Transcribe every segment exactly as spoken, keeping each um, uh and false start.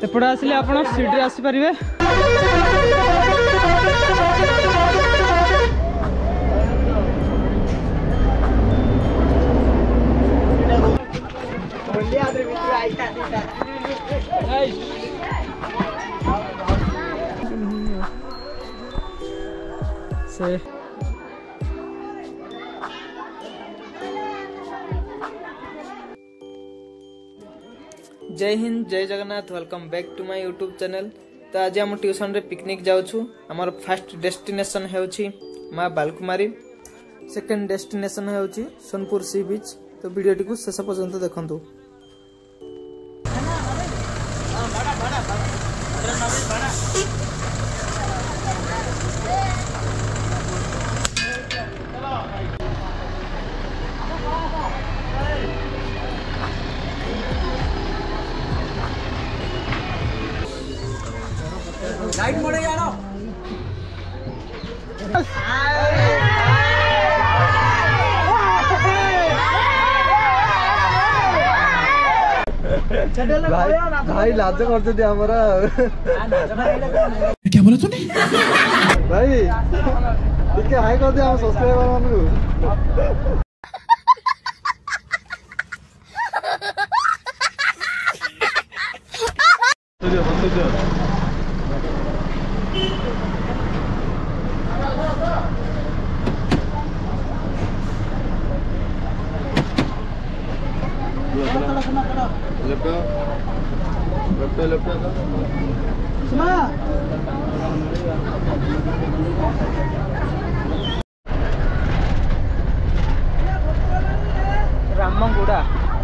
एपटे आसिले आपण सीट रे आसी परिबे। से जय हिंद जय Jagannath welcome back to my YouTube channel. तो आज हम ट्यूशन रे पिकनिक जाउछु। हमर फर्स्ट डेस्टिनेशन हेउछि मां बालकुमारी, सेकंड डेस्टिनेशन हेउछि सोनपुर सी बीच। तो वीडियो टी को शेष पर्यंत देखंतु। लाइट मोड़े यारो भाई भाई लाज करते थे हमारा। क्या बोला तूने? भाई ठीक है हाई कर दे हम सब्सक्राइबर मान को। लेफ्ट लेफ्ट लेफ्ट सुना रामगुड़ा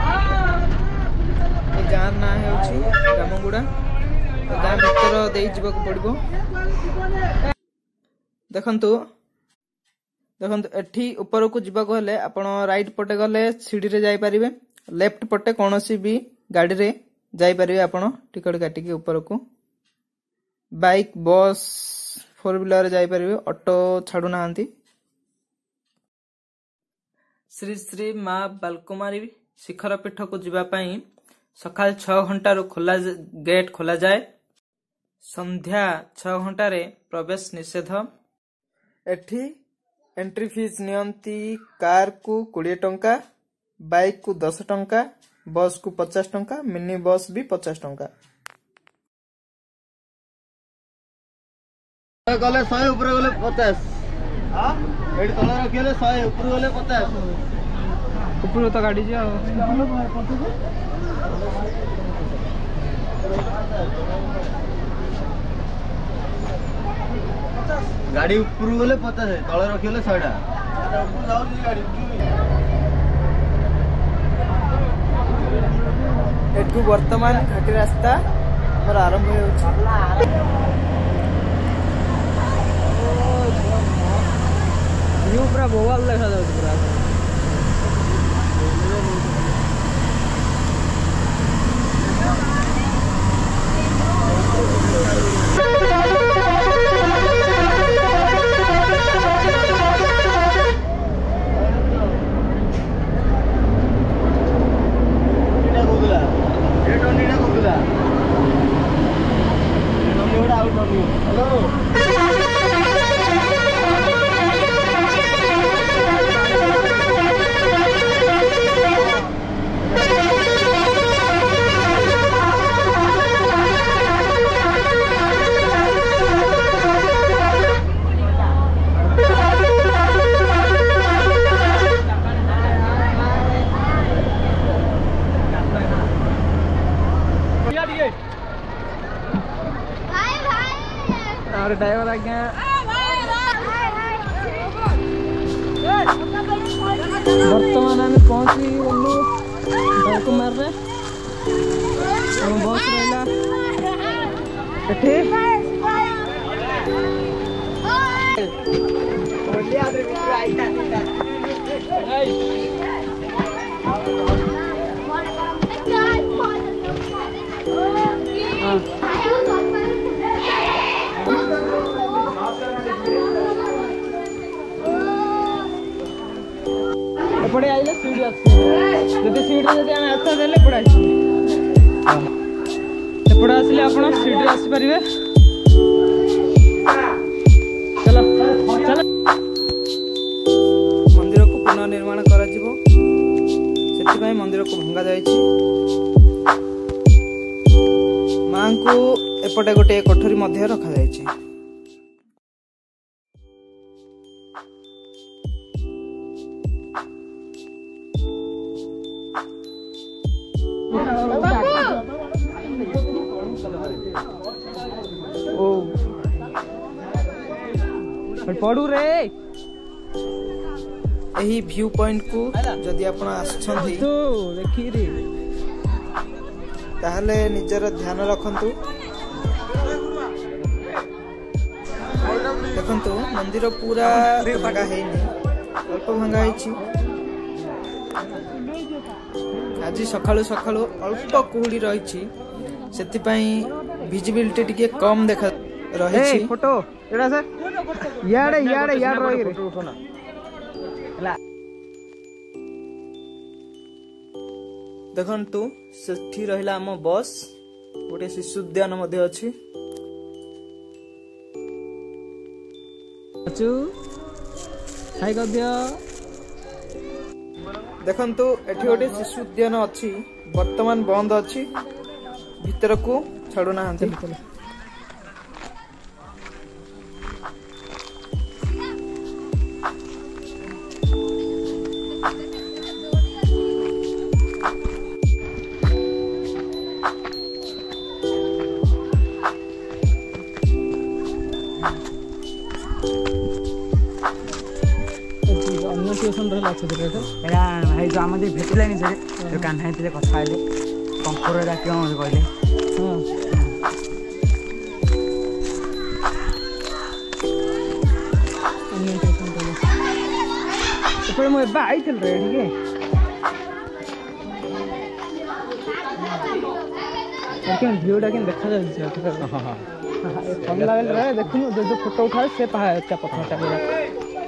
ए गाँ ना हेउछि रामगुड़ा। गाँ भीतर देई जीवक पड़िबो। देखंतु देखंतु एठी ऊपर को जीवक हेले आपण राइट पटे गले सीढ़ी रे जाई परिबे, लेफ्ट पटे कोनोसी भी गाड़ी रे जाई परिबे। आपण टिकट काटी के ऊपर को बाइक बस फोर व्हीलर रे जाई परिबे, ऑटो छाडू नाहंती। श्री श्री मां बालकुमारी शिखर पीठ को जीवा पई सकाल छह घंटा रु खोला गेट खोला जाए। संध्या छह घंटा रे प्रवेश निषेध। एठी एंट्री फीस नियंती कार को बीस टंका, बाइक को दस टंका, बस को पचास टंका, मिनी बस भी पचास टंका। गले सौ ऊपर गले पचास। हां एडी तला रखिले सौ ऊपर गले पचास। ऊपर तो गाड़ी जा गाड़ी ऊपर गले पचास है, तला रखिले सौ टा। ऊपर जाऊ जी गाड़ी एठू वर्तमान घाटी रास्ता हमर आरंभ होउछि। व्यू पूरा बोवाल देखा जाउछि पूरा। और ड्राइवर आज्ञा बर्तमान आम पहुंची गलु बालकुमार रे। हम बस रहिला एठी ओली आदर बिटू आइता एपटे आइले सीट आछे जदि सीट जदि हम अच्छा देले पड़ाई एपटे आसिले आपण सीट आसी परिबे। चलो चलो मंदिर को पुनर्निर्माण करा जिवो सेति भाई मंदिर को भंगा जायछि। मां को एपटे गोटे कोठरी मध्य रखा जायछि। पड़ू रे यही व्यू पॉइंट को जदि आपण आछंती तो देखि रे ताहले निजर ध्यान रखंतु। देखंतु मंदिर पूरा भांगा हेनी अल्प भांगा हेछि। आज सकाळु सकाळु अल्प कुहुडी रहिछि सेति पई विजिबिलिटी टिके कम देखा रहिछि। फोटो एडा सर याडे याडे याड रहि रे फोटो उठोना हला। देखंतु सेठी रहिला हम बस गोटे शिशु उद्यान मध्ये अछि। अचु हाय कर दियो। देखंतु एठी गोटे शिशु उद्यान अछि वर्तमान बंद अछि भीतर को छाडू ना हंते। एरा भाई जो आम भेटलानी से जो कान्हा थे कथा कंकुर डाक कहले मुझे आई रे ठीक भ्यूटा कि देखा जाए देखु जो फोटो उठाए से पहाड़ पत्थर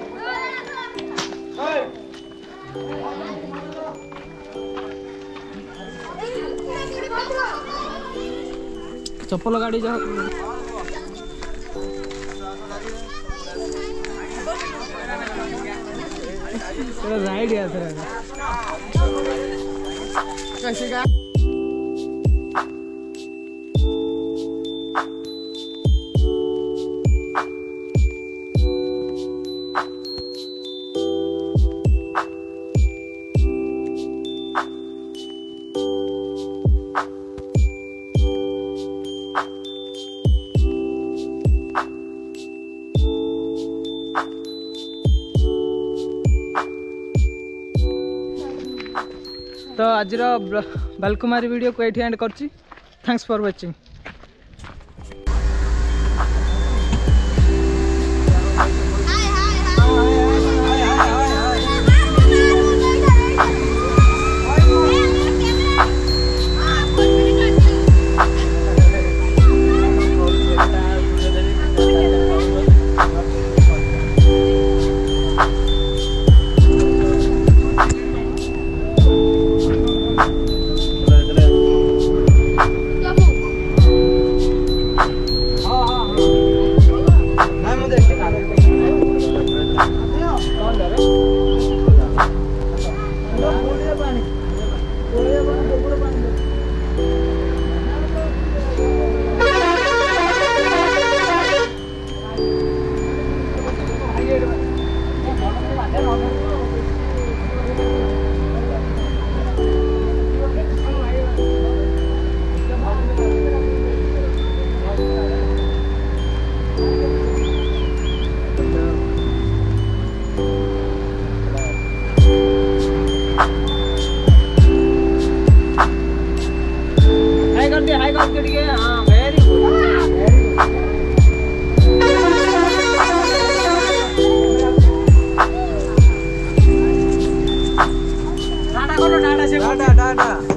चप्पल गाड़ी जा राइड या कैसे का तो आज बालकुमारी वीडियो को एंड करछि। Thanks for watching. Dadah, dadah.